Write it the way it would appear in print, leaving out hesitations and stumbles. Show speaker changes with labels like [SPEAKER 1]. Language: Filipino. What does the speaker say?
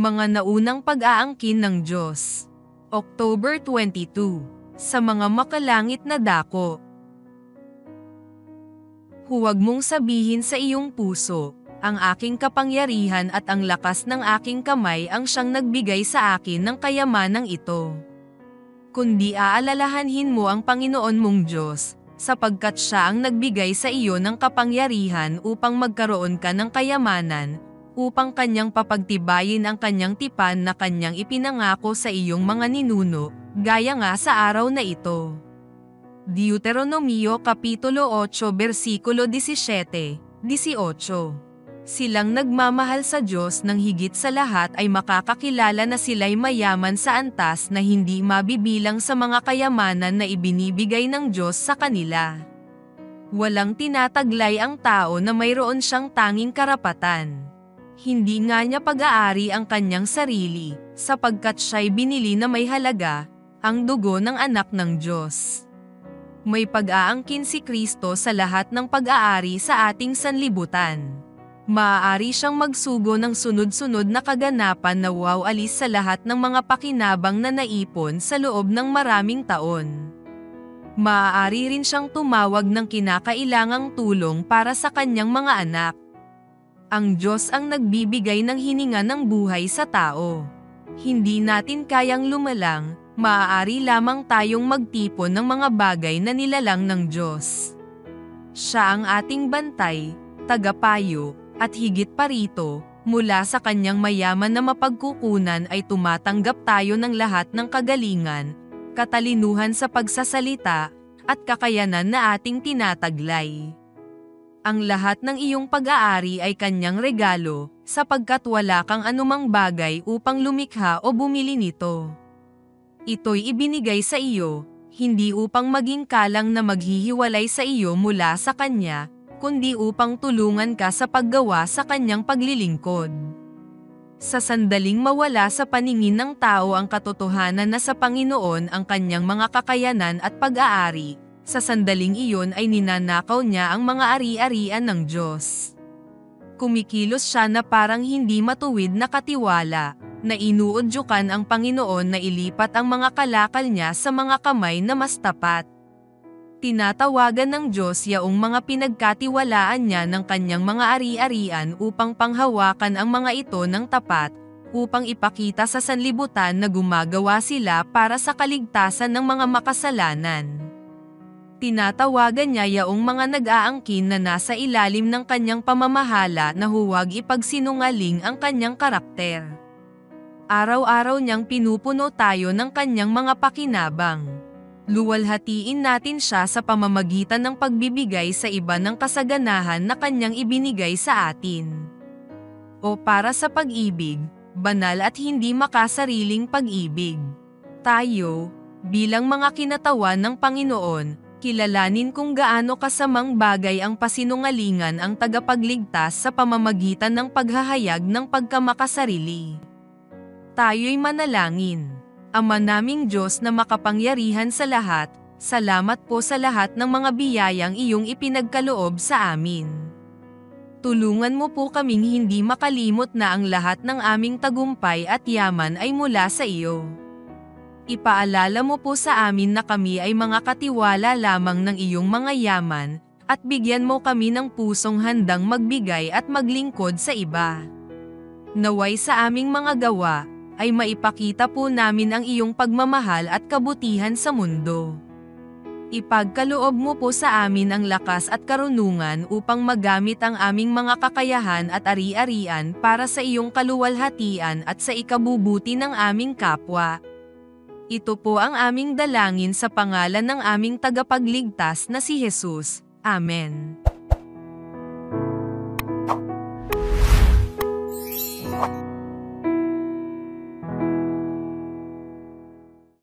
[SPEAKER 1] Mga naunang pag-aangkin ng Diyos. October 22. Sa mga makalangit na dako. Huwag mong sabihin sa iyong puso, ang aking kapangyarihan at ang lakas ng aking kamay ang siyang nagbigay sa akin ng kayamanang ito. Kundi aalalahanin mo ang Panginoon mong Diyos, sapagkat siya ang nagbigay sa iyo ng kapangyarihan upang magkaroon ka ng kayamanan, upang kanyang papagtibayin ang kanyang tipan na kanyang ipinangako sa iyong mga ninuno, gaya nga sa araw na ito. Deuteronomio Kapitulo 8 versikulo 17-18. Silang nagmamahal sa Diyos ng higit sa lahat ay makakakilala na sila'y mayaman sa antas na hindi mabibilang sa mga kayamanan na ibinibigay ng Diyos sa kanila. Walang tinataglay ang tao na mayroon siyang tanging karapatan. Hindi nga niya pag-aari ang kanyang sarili, sapagkat siya'y binili na may halaga, ang dugo ng anak ng Diyos. May pag-aangkin si Kristo sa lahat ng pag-aari sa ating sanlibutan. Maaari siyang magsugo ng sunod-sunod na kaganapan na wawalis sa lahat ng mga pakinabang na naipon sa loob ng maraming taon. Maaari rin siyang tumawag ng kinakailangang tulong para sa kanyang mga anak. Ang Diyos ang nagbibigay ng hininga ng buhay sa tao. Hindi natin kayang lumalang, maaari lamang tayong magtipon ng mga bagay na nilalang ng Diyos. Siya ang ating bantay, tagapayo, at higit pa rito, mula sa kanyang mayaman na mapagkukunan ay tumatanggap tayo ng lahat ng kagalingan, katalinuhan sa pagsasalita, at kakayanan na ating tinataglay. Ang lahat ng iyong pag-aari ay kanyang regalo, sapagkat wala kang anumang bagay upang lumikha o bumili nito. Ito'y ibinigay sa iyo, hindi upang maging kalang na maghihiwalay sa iyo mula sa kanya, kundi upang tulungan ka sa paggawa sa kanyang paglilingkod. Sa sandaling mawala sa paningin ng tao ang katotohanan na sa Panginoon ang kanyang mga kakayanan at pag-aari, sa sandaling iyon ay ninanakaw niya ang mga ari-arian ng Diyos. Kumikilos siya na parang hindi matuwid na katiwala, na inuudyukan ang Panginoon na ilipat ang mga kalakal niya sa mga kamay na mas tapat. Tinatawagan ng Diyos yaong mga pinagkatiwalaan niya ng kanyang mga ari-arian upang panghawakan ang mga ito ng tapat, upang ipakita sa sanlibutan na gumagawa sila para sa kaligtasan ng mga makasalanan. Tinatawagan niya yaong mga nag-aangkin na nasa ilalim ng kanyang pamamahala na huwag ipagsinungaling ang kanyang karakter. Araw-araw niyang pinupuno tayo ng kanyang mga pakinabang. Luwalhatiin natin siya sa pamamagitan ng pagbibigay sa iba ng kasaganahan na kanyang ibinigay sa atin. O para sa pag-ibig, banal at hindi makasariling pag-ibig. Tayo, bilang mga kinatawan ng Panginoon, kilalanin kung gaano kasamang bagay ang pasinungalingan ang tagapagligtas sa pamamagitan ng paghahayag ng pagkamakasarili. Tayo'y manalangin. Ama naming Diyos na makapangyarihan sa lahat, salamat po sa lahat ng mga biyayang iyong ipinagkaloob sa amin. Tulungan mo po kaming hindi makalimot na ang lahat ng aming tagumpay at yaman ay mula sa iyo. Ipaalala mo po sa amin na kami ay mga katiwala lamang ng iyong mga yaman, at bigyan mo kami ng pusong handang magbigay at maglingkod sa iba. Naway sa aming mga gawa, ay maipakita po namin ang iyong pagmamahal at kabutihan sa mundo. Ipagkaloob mo po sa amin ang lakas at karunungan upang magamit ang aming mga kakayahan at ari-arian para sa iyong kaluwalhatian at sa ikabubuti ng aming kapwa. Ito po ang aming dalangin sa pangalan ng aming tagapagligtas na si Jesus. Amen.